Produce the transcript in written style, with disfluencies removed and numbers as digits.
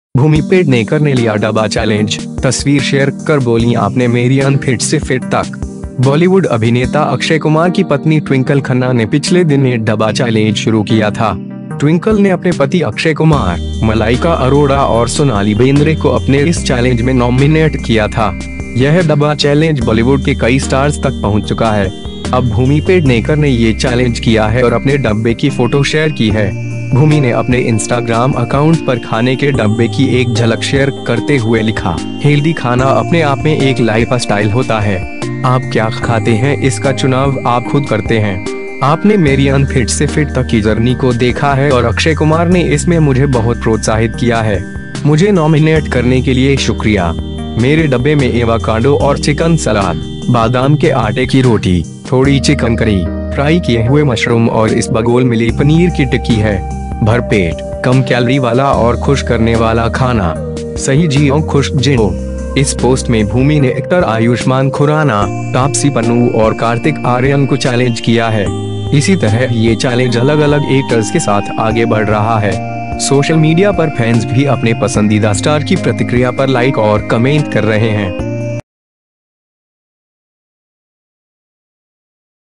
भूमि पेडनेकर ने लिया डब्बा चैलेंज, तस्वीर शेयर कर बोली आपने मेरी अनफिट से फिट तक। बॉलीवुड अभिनेता अक्षय कुमार की पत्नी ट्विंकल खन्ना ने पिछले दिन एक डब्बा चैलेंज शुरू किया था। ट्विंकल ने अपने पति अक्षय कुमार, मलाइका अरोड़ा और सोनाली बेंद्रे को अपने इस चैलेंज में नॉमिनेट किया था। यह डब्बा चैलेंज बॉलीवुड के कई स्टार्स तक पहुंच चुका है। अब भूमि पेडनेकर ने ये चैलेंज किया है और अपने डब्बे की फोटो शेयर की है। भूमि ने अपने इंस्टाग्राम अकाउंट पर खाने के डब्बे की एक झलक शेयर करते हुए लिखा, हेल्दी खाना अपने आप में एक लाइफ स्टाइल होता है। आप क्या खाते हैं इसका चुनाव आप खुद करते हैं। आपने मेरी अनफिट से फिट तक की जर्नी को देखा है और अक्षय कुमार ने इसमें मुझे बहुत प्रोत्साहित किया है। मुझे नॉमिनेट करने के लिए शुक्रिया। मेरे डब्बे में एवोकाडो और चिकन सलाद, बादाम के आटे की रोटी, थोड़ी चिकन करी, फ्राई किए हुए मशरूम और इस बगोल मिली पनीर की टिक्की है। भरपेट, कम कैलोरी वाला और खुश करने वाला खाना। सही जियो, खुश जियो। इस पोस्ट में भूमि ने एक्टर आयुष्मान खुराना, तापसी पन्नू और कार्तिक आर्यन को चैलेंज किया है। इसी तरह ये चैलेंज अलग अलग एक्टर्स के साथ आगे बढ़ रहा है। सोशल मीडिया पर फैंस भी अपने पसंदीदा स्टार की प्रतिक्रिया पर लाइक और कमेंट कर रहे हैं।